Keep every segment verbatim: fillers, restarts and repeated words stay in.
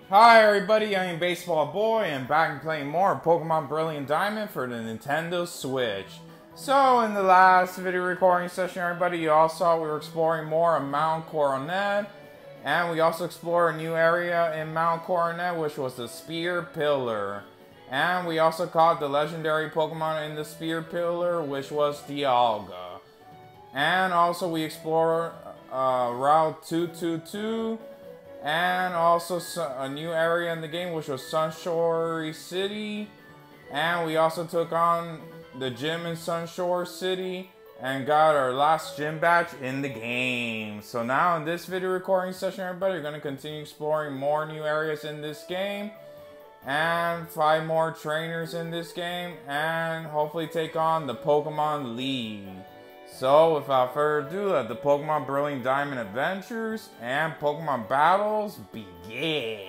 Hi everybody, I am Baseball Boy and back and playing more Pokemon Brilliant Diamond for the Nintendo Switch. So in the last video recording session everybody, you all saw we were exploring more of Mount Coronet, and we also explored a new area in Mount Coronet which was the Spear Pillar. And we also caught the legendary Pokemon in the Spear Pillar which was Dialga. And also we explored uh, Route two two two. And also a new area in the game which was Sunshore City. And we also took on the gym in Sunshore City and got our last gym badge in the game. So now in this video recording session everybody, we're going to continue exploring more new areas in this game. And five more trainers in this game. And hopefully take on the Pokemon League. So, without further ado, let the Pokemon Brilliant Diamond Adventures and Pokemon Battles begin!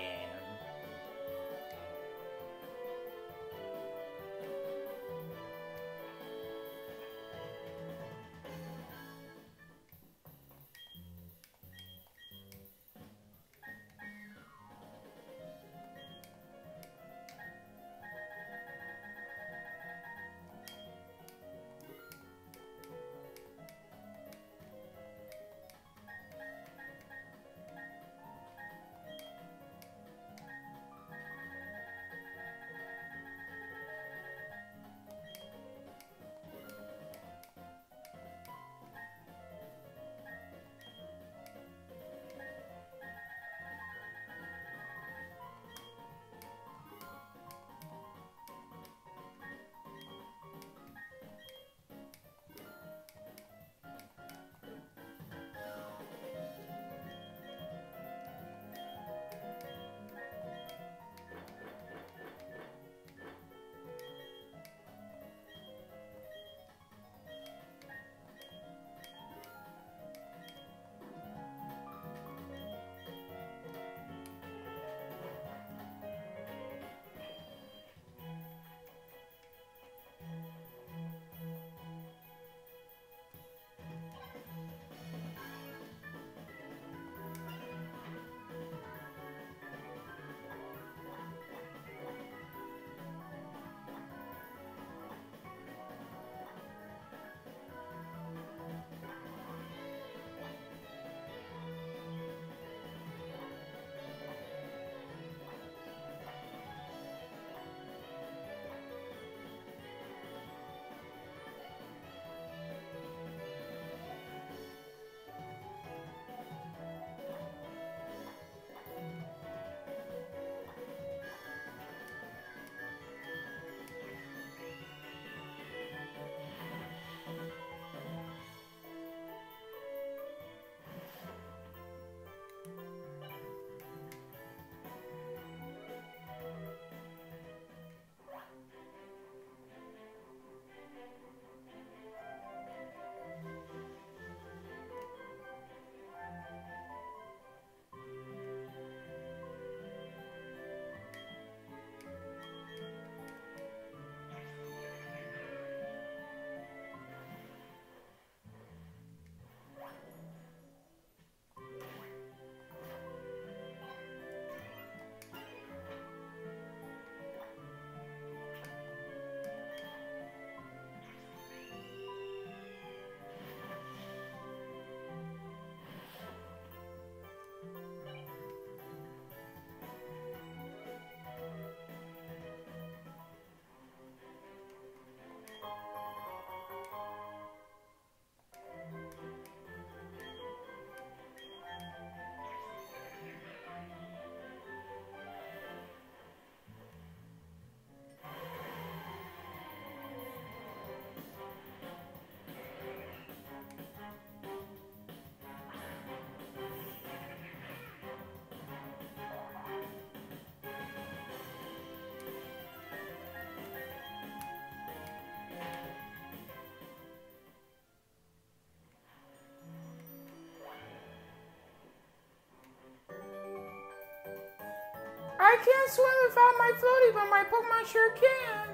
I can't swim without my floaty, but my Pokemon sure can.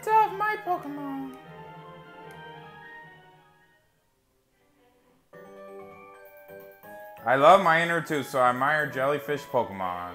Rattata of my Pokemon. I love my inner tooth, so I admire jellyfish Pokemon.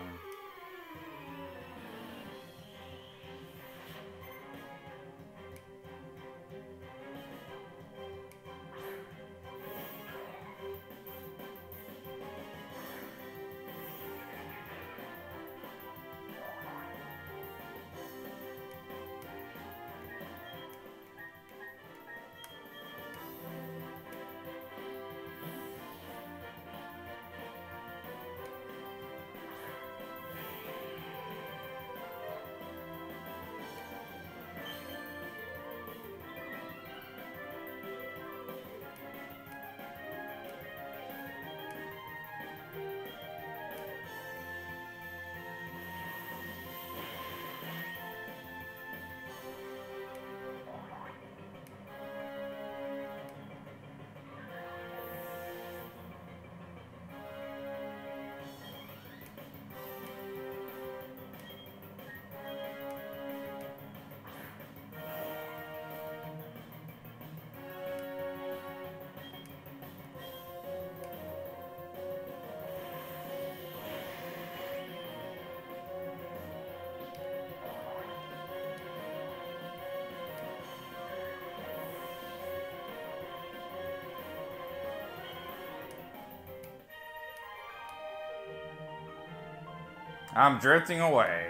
I'm drifting away.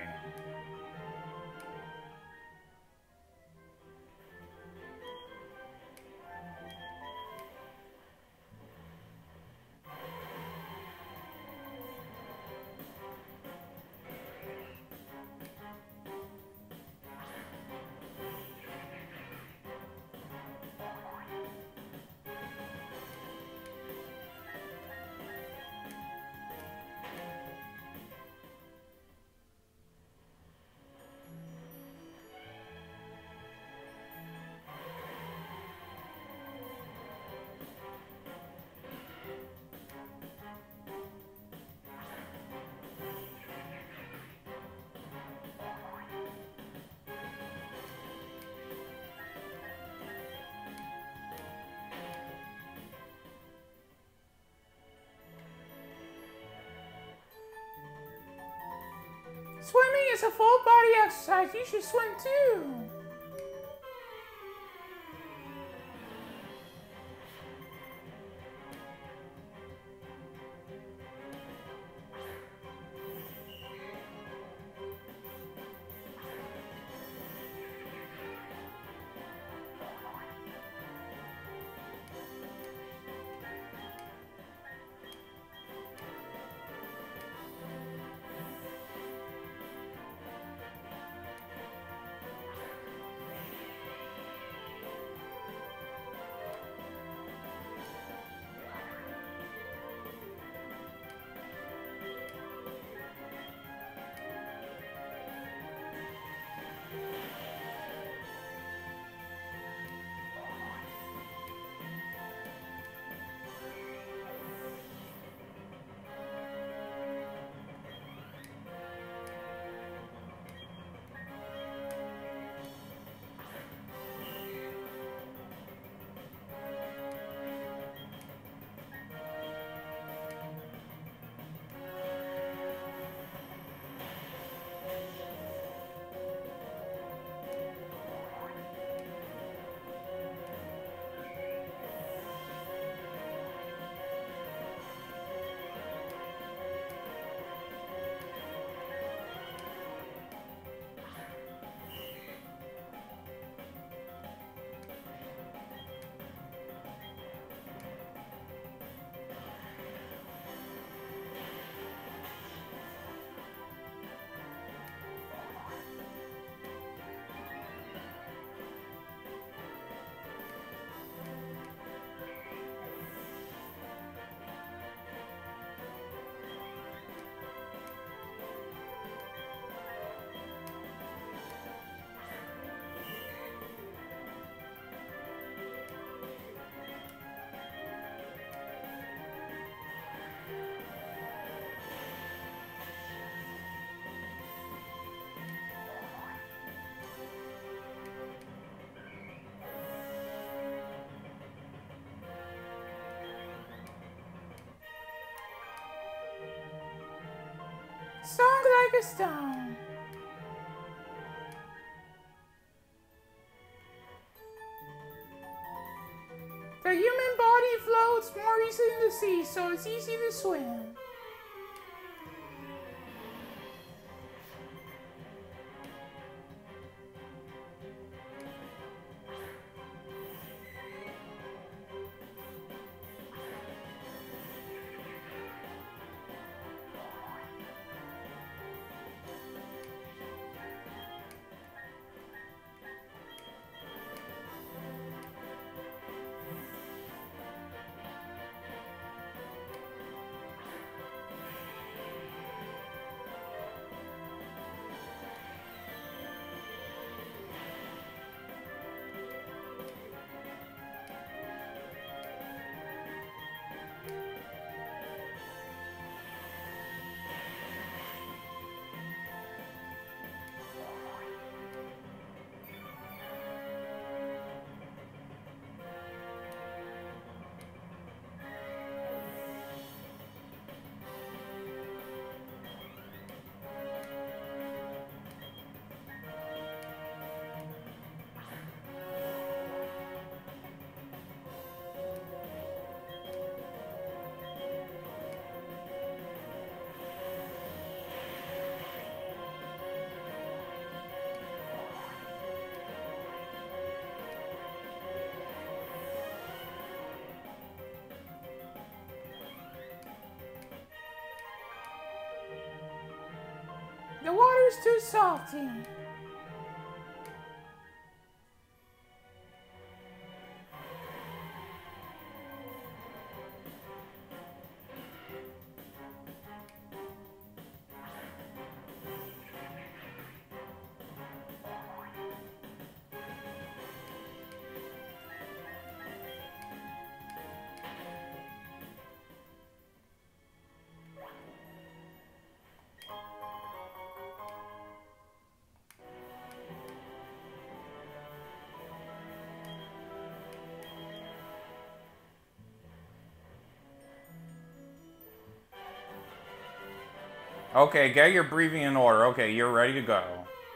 Swimming is a full body exercise. You should swim too. like a stone. The human body floats more easily in the sea, so it's easy to swim. The water's too salty. Okay, get your breathing in order. Okay, you're ready to go.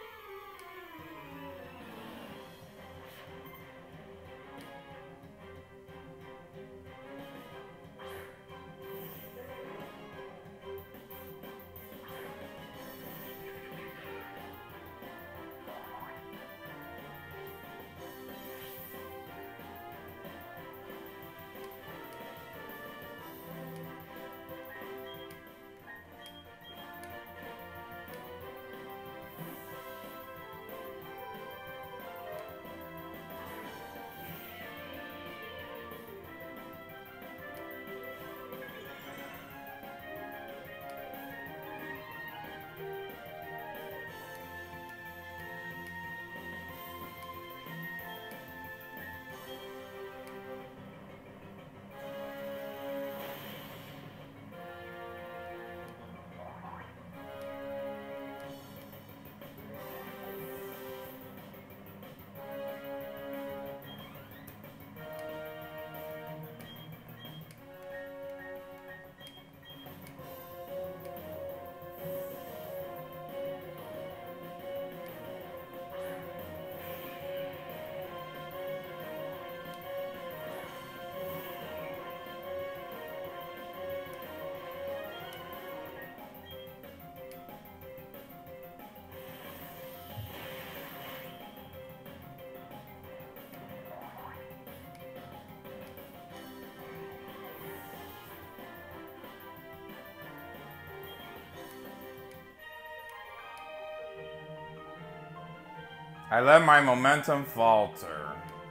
I let my momentum falter.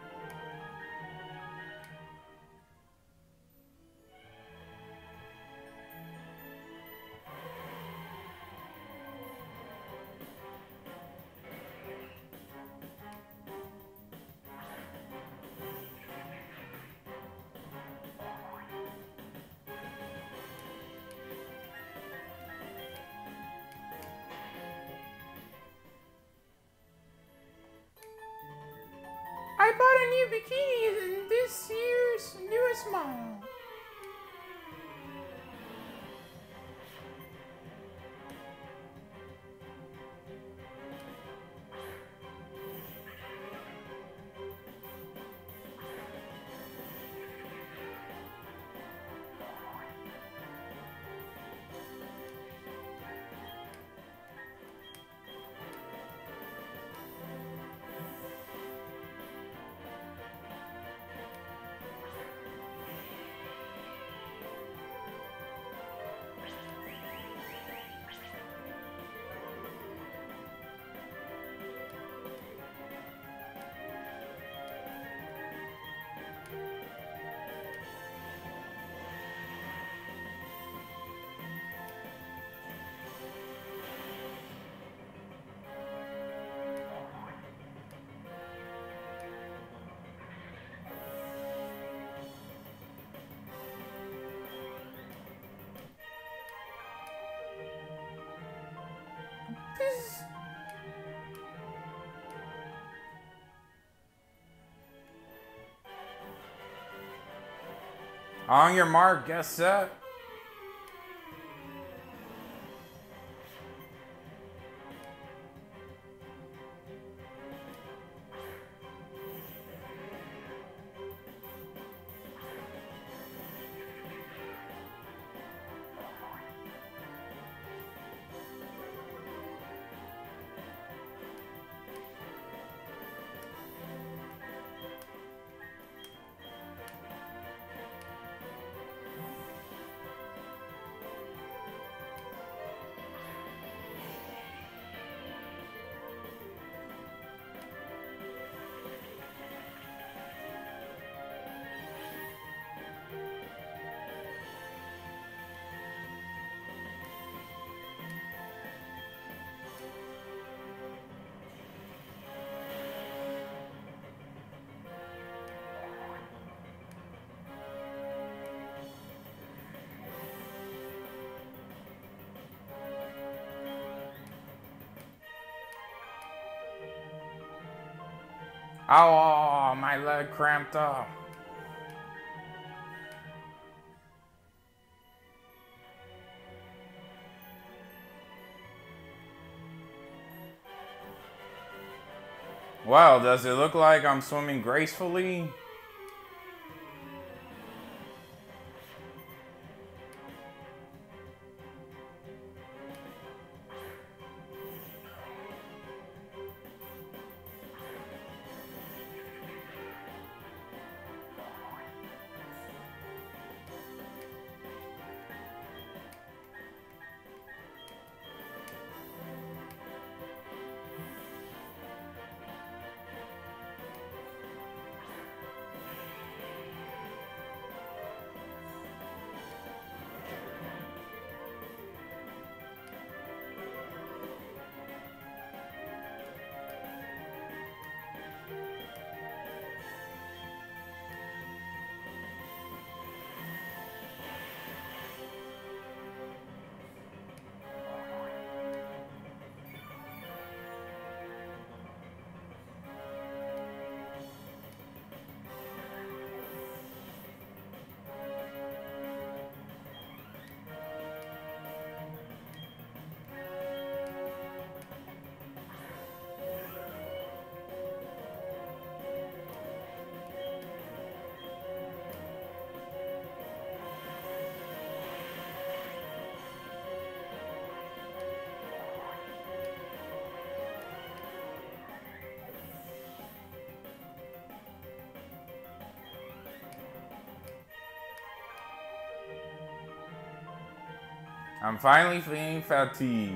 I bought a new bikini in this year's newest model. is. On your mark, get set. Oh, my leg cramped up. Well, does it look like I'm swimming gracefully? I'm finally feeling fatigued.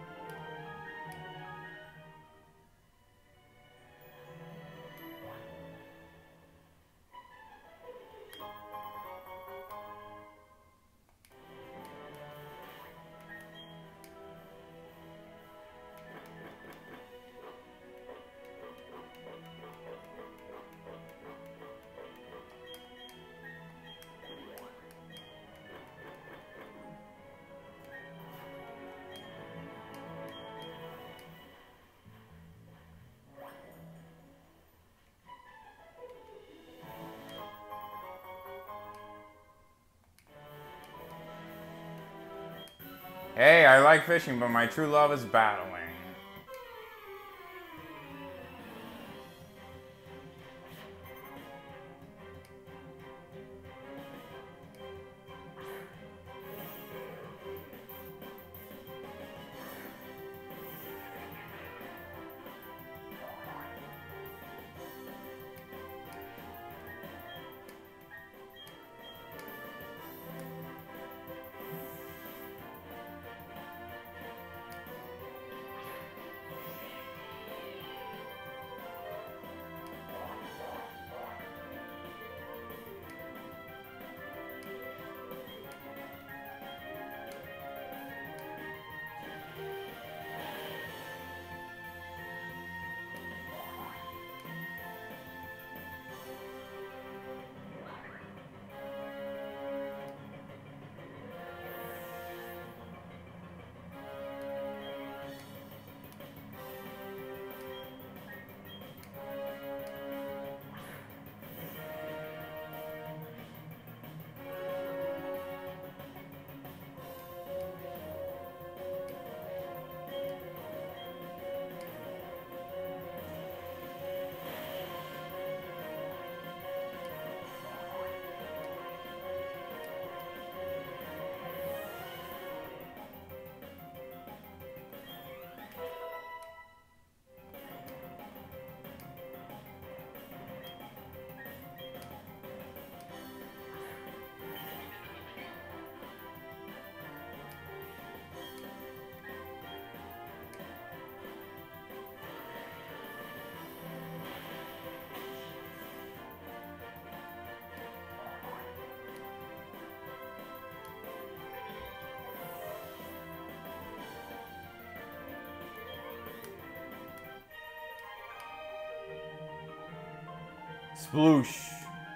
Hey, I like fishing, but my true love is battling. Sploosh.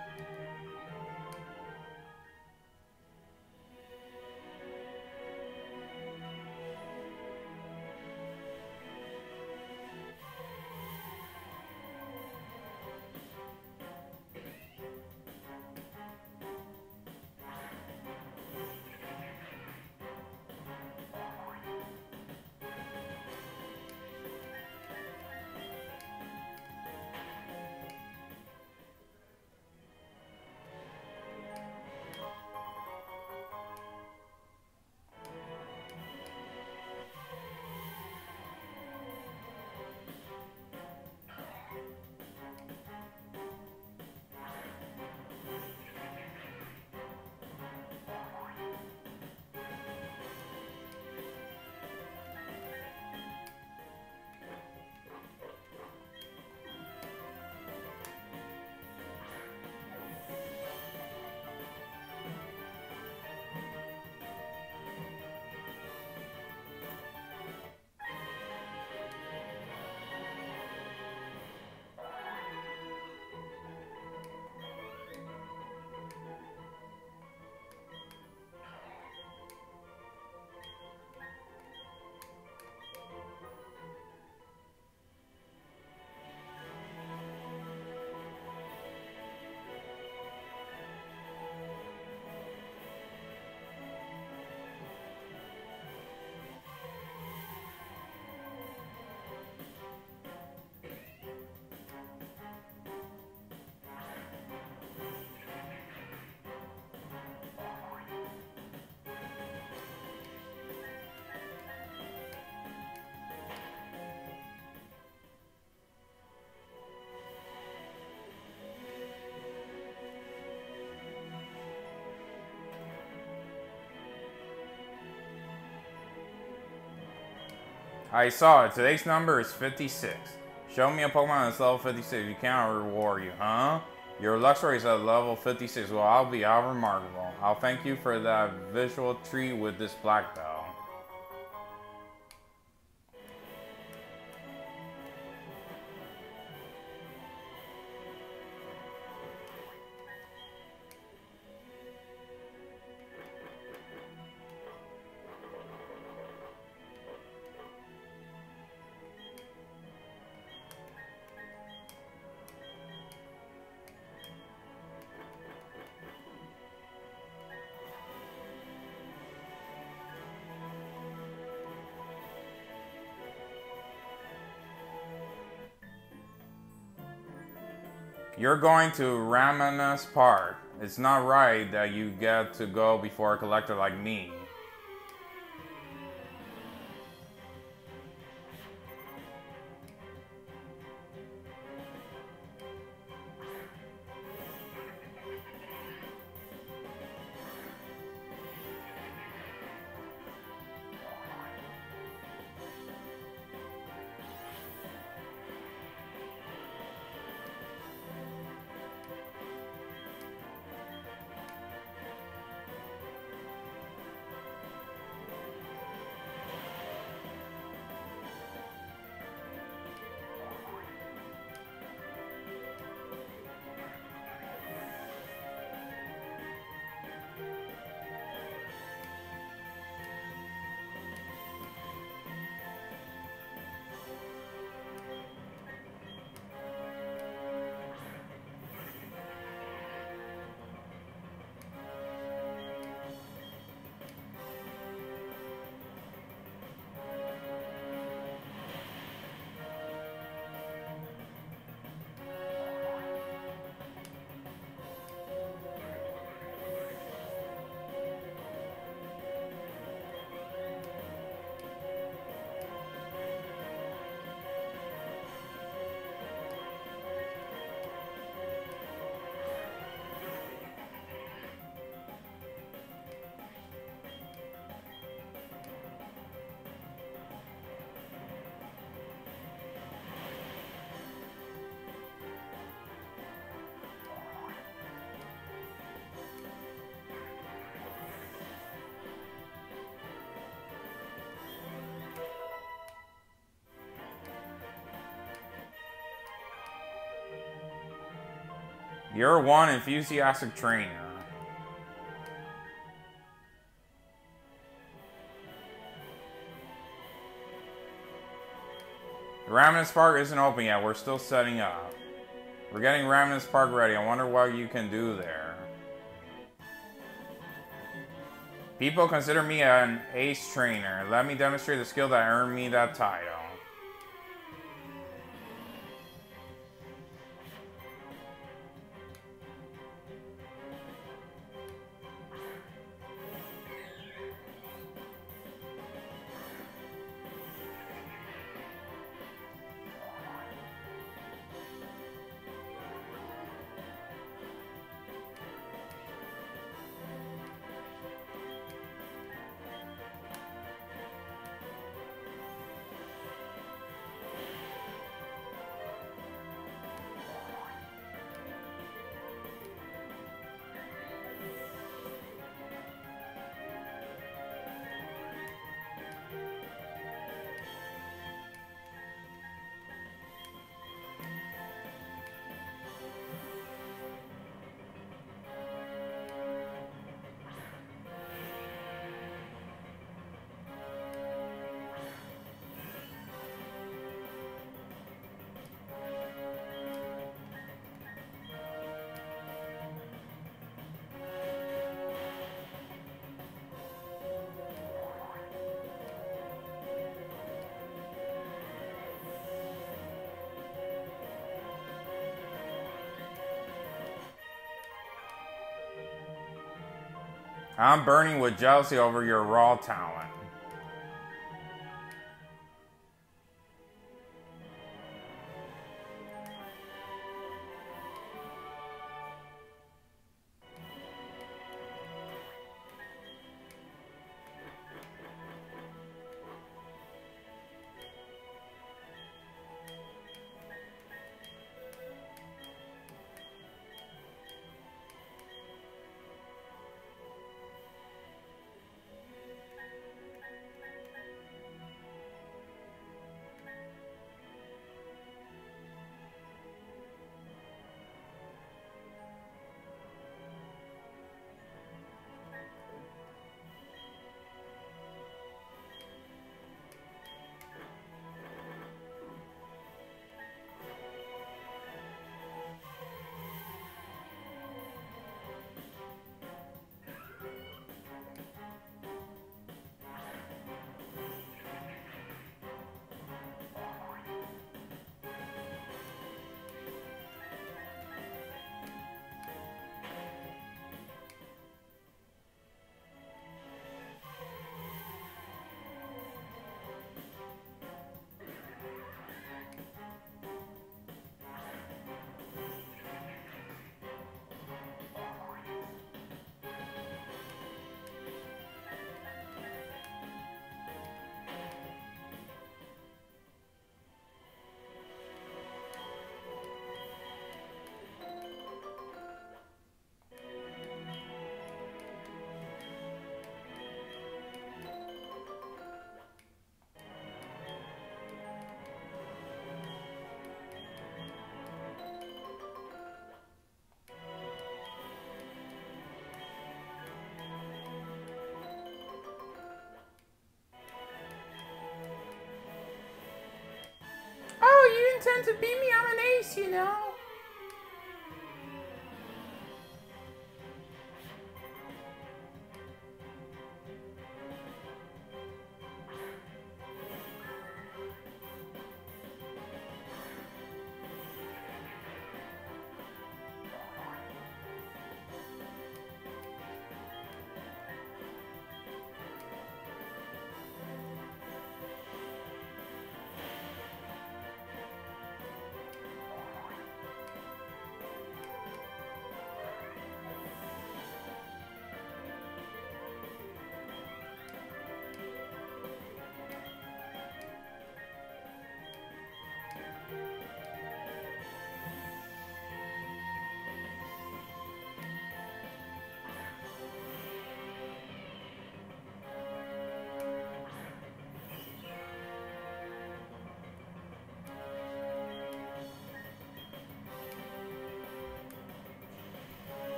I saw it. Today's number is fifty-six. Show me a Pokemon that's level fifty-six. You cannot reward you, huh? Your Luxray is at level fifty-six. Well, I'll be out remarkable. I'll thank you for that visual treat with this black belt. You're going to Ramanas Park. It's not right that you get to go before a collector like me. You're one enthusiastic trainer. The Raminus Park isn't open yet. We're still setting up. We're getting Raminus Park ready. I wonder what you can do there. People consider me an ace trainer. Let me demonstrate the skill that earned me that title. I'm burning with jealousy over your raw talent. Oh, you intend to beat me? I'm an ace, you know.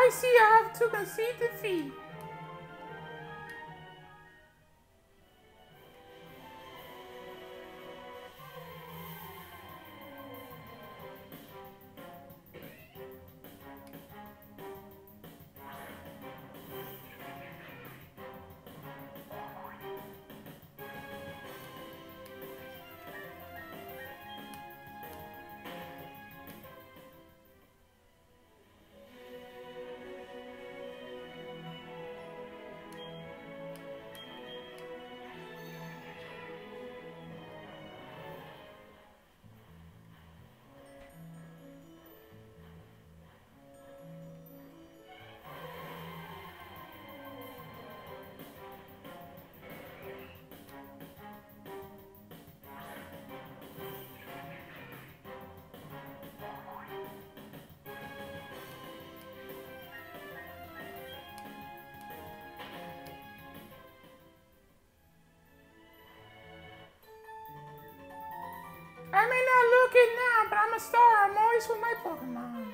I see I have to concede defeat. I may not look it now, but I'm a star. I'm always with my Pokemon.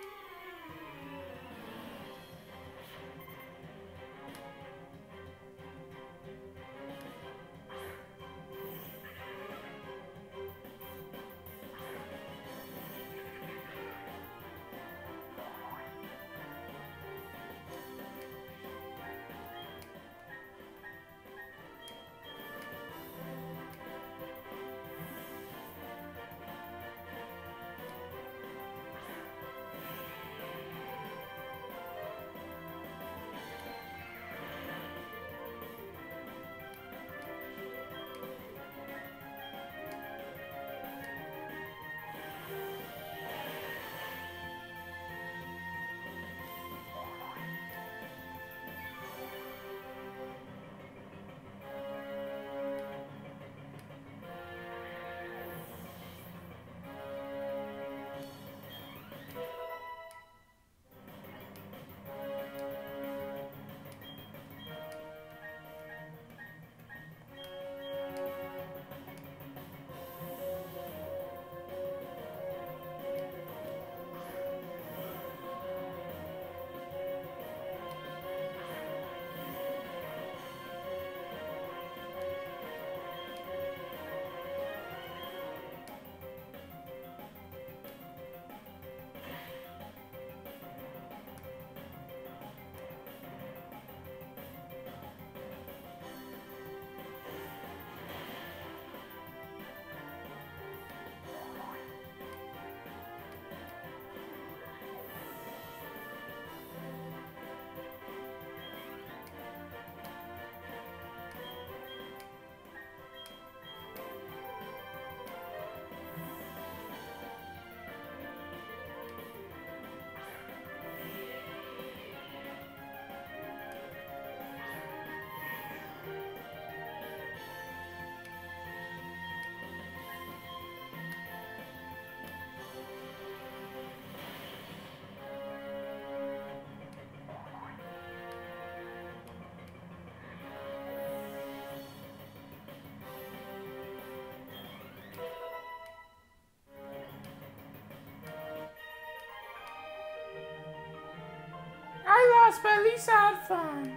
I lost, but at least I had fun.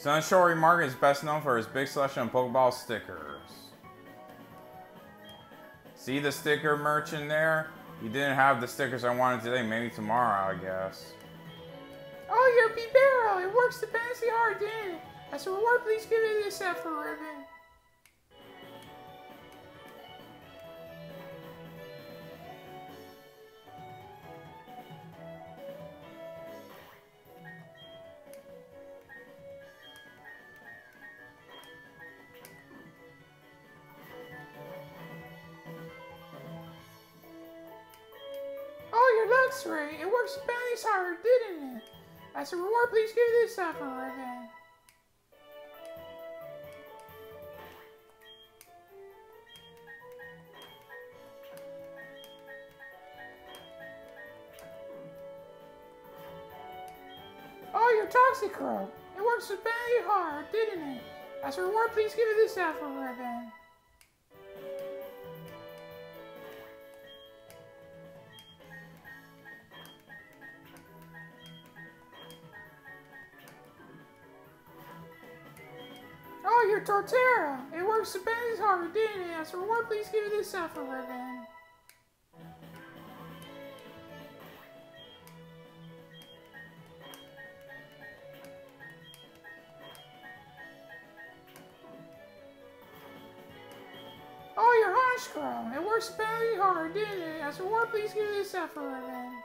Sunshori Market is best known for his big selection of Pokeball stickers. See the sticker merchant there? He didn't have the stickers I wanted today. Maybe tomorrow, I guess. Oh, you're Bibero. It works tremendously hard, didn't it? As a reward, please give me this set for ribbon. Oh, your luck's right. It works tremendously hard, didn't it? As a reward, please give me this set for ribbon. Oh, you're Toxicroak. It works very hard, didn't it? As a reward, please give me this apple ribbon. Oh, you're Torterra. It works very hard, didn't it? As a reward, please give me this apple ribbon. Oh, you're Honchkrow. It works very hard, didn't it? As a reward, please give me this apple ribbon.